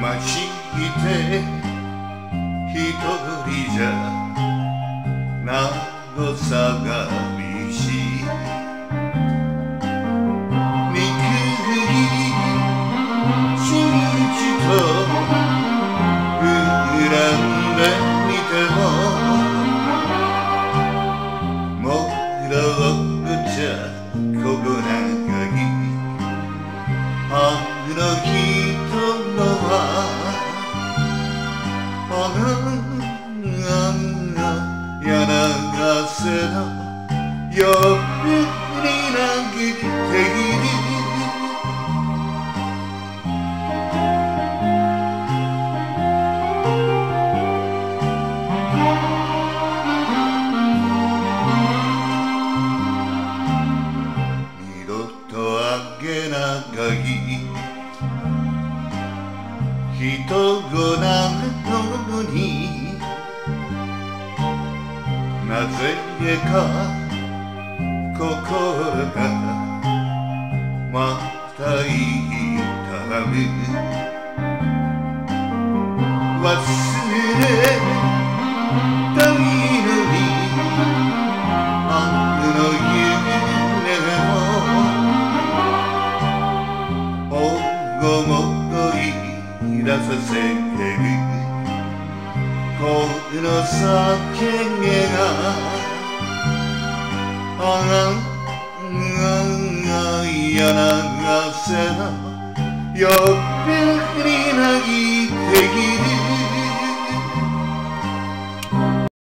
して一人じゃなおさがみしい憎い周知と恨んでみてももろくちゃここ長いあの人のは柳瀬の夜に嘆いている二度とあげ長い人ごなのになぜか心がまた痛む忘れたいのにあの夢も思い出させるこの酒が柳瀬の夜